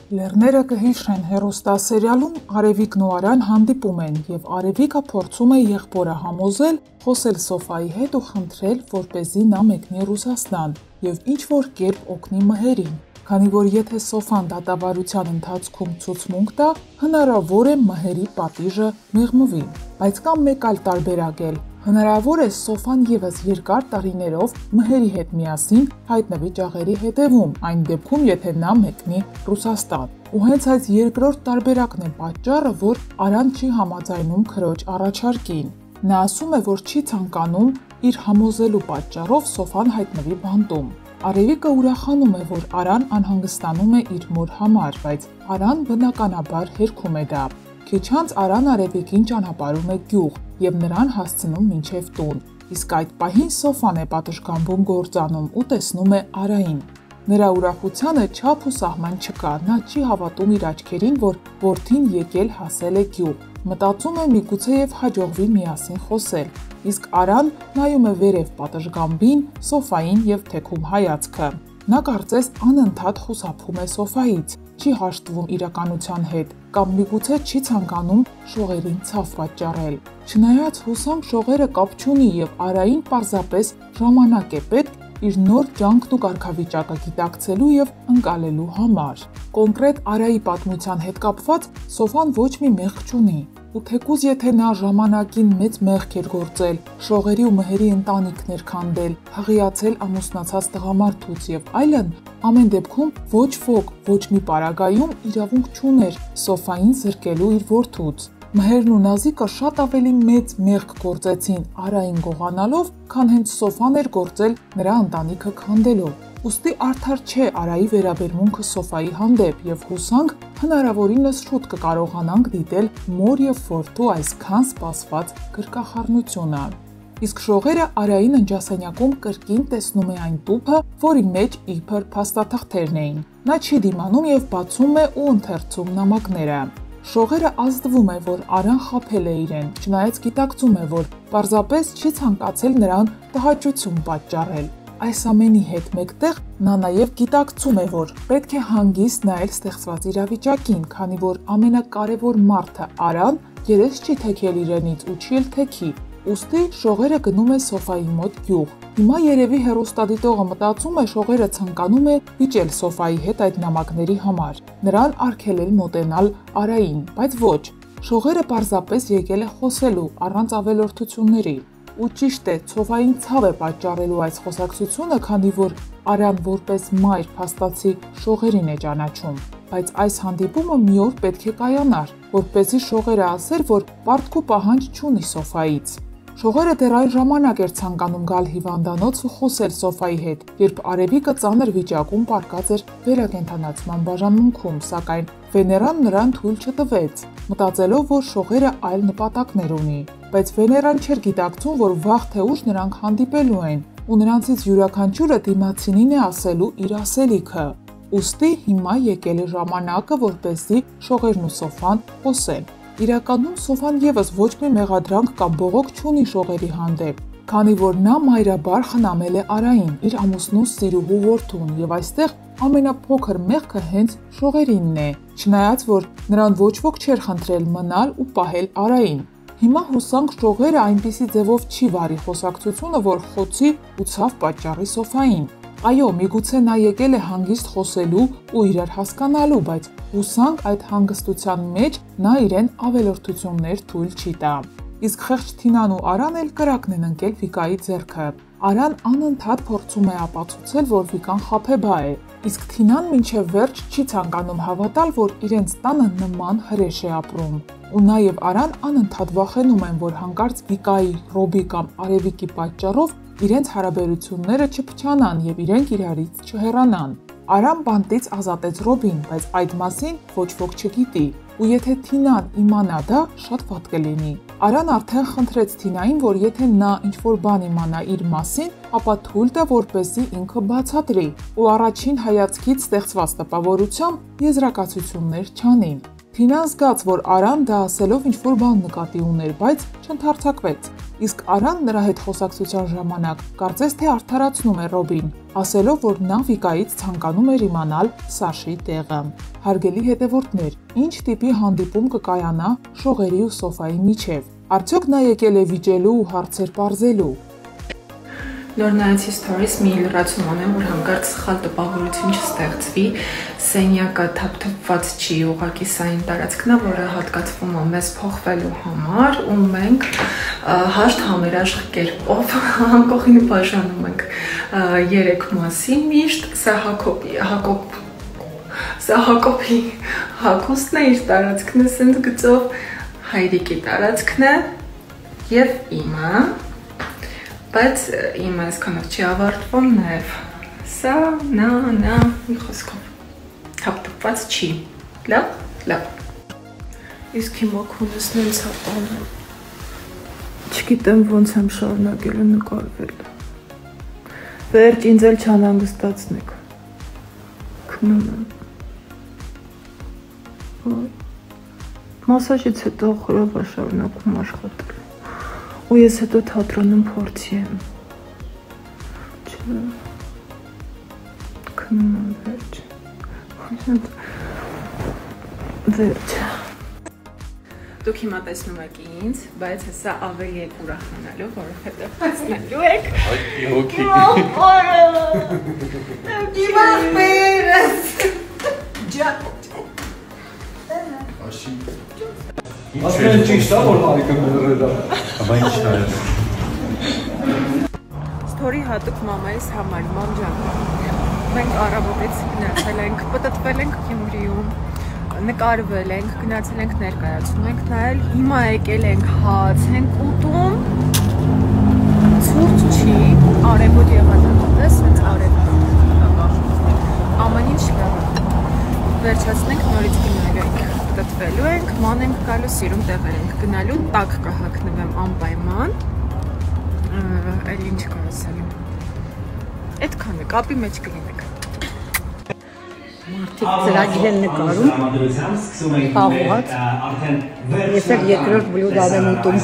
Լեռները կհիշեն հեռուստասերիալում Արևիկն ու Արան հանդիպում են և Արևիկը փորձում է եղբորը համոզել խոսել Սոֆայի հետ ու խնդրել, որպեսզի նա մեկնի Ռուսաստան և ինչ-որ կերպ օգնի Մհերին, քանի որ եթե Սոֆան դատավարության ընթացքում ցուցմունք տա, հնարավոր է Մհերի պատիժը մեղմվի, բայց կա մեկ այլ տարբերակ էլ. հնարավոր է Սոֆան ևս երկար տարիներով Մհերի հետ միասին հայտնվի ճաղերի հետևում, այն դեպքում, եթե նա մեկնի Ռուսաստան։ Ու հենց այս երկրորդ տարբերակն է պատճառը, որ Արան չի համաձայնում քրոջ առաջարկին։ Նա ասում է, որ չի ցանկանում իր համոզելու պատճառով Սոֆան հայտնվի բանտում։ Արևիկը ուրախանում է, որ Արան անհանգստանում է իր մոր համար, բայց Արան բնականաբար հերքում է դա։ Քիչ անց Արան Արևիկին ճանապարհում է գյուղ և նրան հասցնում մինչև տուն, իսկ այդ պահին Սոֆան է պատշգամբում գործանում ու տեսնում է Արային։ Նրա ուրախությանը չափ ու սահման չկա, նա չի հավատում իր աչքերին, որ որդին եկել հասել է գյուղ, մտածում է միգուցեև հաջողվի միասին խոսել, իսկ Արան նայում է վերև պատշգամբին, Սոֆային և թեքում հայացքը։ Նա կարծես անընդհատ խուսափում է Սոֆայից, չի հաշտվում իրականության հետ կամ միգուցե չի ցանկանում շողերին ցավ պատճառել։ Չնայած հուսանք շողերը կապ չունի և Արային պարզապես ժամանակ է պետք իր նոր ջանքն ու կարգավիճակը գիտակցելու և ընկալելու համար։ Կոնկրետ Արայի պատմության հետ կապված Սոֆան ոչ մի մեղք չունի։ Ու թեկուզ եթե նա ժամանակին մեծ մեղք էր գործել, շողերի ու Մհերի ընտանիքներ քանդել, հղիացել ամուսնացած տղամարդուց և այլն, ամեն դեպքում ոչ ոք ոչ մի պարագայում իրավունք չուներ Սոֆային զրկելու իր որդուց։ Մհերն ու Նազիկը շատ ավելի մեծ մեղք գործեցին Արային գողանալով, քան հենց Սոֆան էր գործել նրա ընտանիքը քանդելով։ Ուստի արդար չէ Արայի վերաբերմունքը Սոֆայի հանդեպ և հուսանք հնարավորինս շուտ կկարողանանք դիտել մոր և որդու այսքան սպասված գրկախառնությունը։ Իսկ շողերը Արային ընջասենյակում կրկին տեսնում է այն տուփը, որի մեջ իբր փաստաթղթերն էին։ Նա չի դիմանում և բացում է ու ընթերցում նամակները։ Շողերը ազդվում է, որ Արան խաբել է իրեն, չնայած գիտակցում է, որ պարզապես չի ցանկացել նրան տհաճություն պատճառել։ Այս ամենի հետ մեկտեղ նա նաև գիտակցում է, որ պետք է հանգիստ նայել ստեղծված իրավիճակին, քանի որ ամենակարևոր մարդը Արան երես չի թեքել իրենից ու չի էլ թեքի։ Ուստի շողերը գնում է Սոֆայի մոտ գյուղ։ Հիմա երևի հեռուստադիտողը մտածում է շողերը ցանկանում է վիճել Սոֆայի հետ այդ նամակների համար, նրան արգելել մոտենալ Արային, բայց ոչ, շողերը պարզապես եկել է խոսելու առանց ավելորդությունների։ Ու ճիշտ է, Սոֆային ցավ է պատճառելու այս խոսակցությունը, քանի որ Արան որպես մայր փաստացի շողերին է ճանաչում, բայց այս հանդիպումը մի օր պետք է կայանար, որպեսզի շողերը ասեր, որ պարտք ու պահանջ չունի Սոֆայից։ Շողերը դեռ այն ժամանակ էր ցանկանում գալ հիվանդանոց ու խոսել Սոֆայի հետ, երբ Արևիկը ծանր վիճակում պառկած էր վերակենդանացման բաժանմունքում, սակայն Վեներան նրան թույլ չտվեց, մտածելով, որ շողերը այլ նպատակներ ունի, բայց Վեներան չէր գիտակցում, որ վաղ թե ուշ նրանք հանդիպելու են, ու նրանցից յուրաքանչյուրը դիմացինին է ասելու իր ասելիքը։ Ուստի հիմա եկել է ժամանակը, որպեսզի շողերն ու Սոֆան խոսեն։ Իրականում Սոֆան ևս ոչ մի մեղադրանք կամ բողոք չունի շողերի հանդեպ, քանի որ նա մայրաբար խնամել է Արային, իր ամուսնու սիրուհու որդուն, և այստեղ ամենափոքր մեղքը հենց շողերինն է, չնայած որ նրան ոչ ոք չէր խնդրել մնալ ու պահել Արային։ Հիմա հուսանք շողերը այնպիսի ձևով չի վարի խոսակցությունը, որ խոցի ու ցավ պատճառի Սոֆային։ Այո, միգուցե նա եկել է հանգիստ խոսելու ու իրար հասկանալու, բայց հուսանք այդ հանգստության մեջ նա իրեն ավելորդություններ թույլ չի տա։ Իսկ խեղճ Թինան ու Արան էլ կրակն են ընկել Վիկայի ձեռքը։ Արան անընդհատ փորձում է ապացուցել, որ Վիկան խաբեբա է, իսկ Թինան մինչև վերջ չի ցանկանում հավատալ, որ իրենց տանը նման հրեշ է ապրում։ Ու նաև Արան անընդհատ վախենում են, որ հանկարծ Վիկայի, Ռոբի կամ Արևիկի պատճառով իրենց հարաբերությունները չփչանան և իրենք իրարից չհեռանան։ Արան բանտից ազատեց Ռոբին, բայց այդ մասին ոչ ոք չգիտի, ու եթե Թինան իմանա դա, շատ վատ կլինի։ Արան արդեն խնդրեց Թինային, որ եթե նա ինչ-որ բան իմանա իր մասին, ապա թույլ տա, որպեսզի ինքը բացատրի, ու առաջին հայացքից ստեղծված տպավորությամբ եզրակացություններ չանի։ Թինան զգաց, որ Արան դա ասելով ինչ-որ բան նկատի ուներ, բայց չընդարձակվեց։ իսկ Արան նրա հետ խոսակցության ժամանակ կարծես թե արդարացնում է Ռոբին, ասելով, որ նա Վիկայից ցանկանում էր իմանալ Սաշի տեղը։ Հարգելի հետևորդներ, ինչ տիպի հանդիպում կկայանա Շողերի ու Սոֆայի միջև։ Արդյոք նա եկել է վիճելու ու հարցեր պարզելու։ Նոր նայեցի stories մի լրացում անեմ, որ հանկարծ սխալ տպավորություն չստեղծվի, սենյակը թափթփված չի, ուղղակի սա այն տարածքն է, որը հատկացվում է մեզ փոխվելու համար, ու մենք հաշտ համերաշխ կերպով անկողին բաժանում ենք 3 մասի միշտ, սա Հակոբի հագուստն է, իր տարածքն է սենց գծով, Հայրիկի տարածքն է և իմը, բայց իմը այսքանով չի ավարտվում, նաև սա, նա, մի խոսքով թափթփված չի, լավ։ Իսկ հիմա քունեսն են ցապանում, չգիտեմ ոնց եմ շարունակել ու նկարվել, վերջ ինձ էլ չանհանգստացնեք, քնում եմ, մասաժից հետո խորով շարունակում աշխատել, ու ես հետո թատրոնում փորձի եմ, քնում եմ վերջ, դուք հիմա տեսնում եք ինձ, բայց հեսա ավելի եք ուրախանալու, որովհետև հասնելու եք հոգի Ասեն ճիշտ է, որ Հարիկը մերել է։ Աբա ինչ է։ Սթորի հատուկ մամայիս համար, մամ ջան, մենք առավոտից գնացել ենք, պտտվել ենք Գյումրիում, նկարվել ենք, գնացել ենք ներկայացում ենք նայել, հիմա եկել ենք հաց ենք ուտում, ցուրտ չի, արևոտ եղած ատես, հենց արևոտ, ամեն ինչ լավ է, վերջացնենք նորից գնալու ենք, պտտվելու ենք, ման ենք գալու, սիրում տեղեր ենք գնալու, տակ կհագնվեմ անպայման, էլ ինչ կա ասելու, այդքան է, կապի մեջ կլինեք։ Մարդիկ ծրագիր են նկարում, խաղված, ես էլ երկրորդ բլուդ եմ ուտում։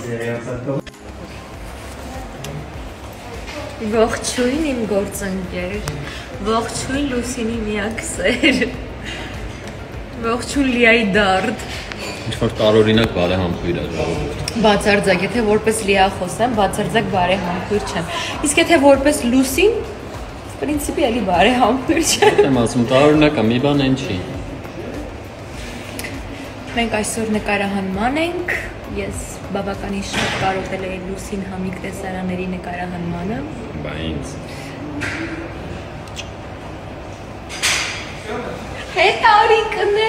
Ողջույն իմ գործընկեր, ողջույն Լուսինի միակ սեր, ողջույն Լիայի դարդ։ Ինչ-որ տարօրինակ բարեհամբույր է ժողովուրդ։ Բացարձակ, եթե որպես Լիա խոսեմ, բացարձակ բարեհամբույր չեմ։ Իսկ եթե որպես Լուսին, պրինցիպի էլի բարեհամբույր չեմ։ Եմ ասում, տարօրինակ է, մի բան են չի։ Մենք այսօր նկարահանման ենք, ես բավականին շատ կարոտել էի Լուսին Համիկ տեսարանների նկարահանմանը։ Բա ինձ։ Հետ արի կնե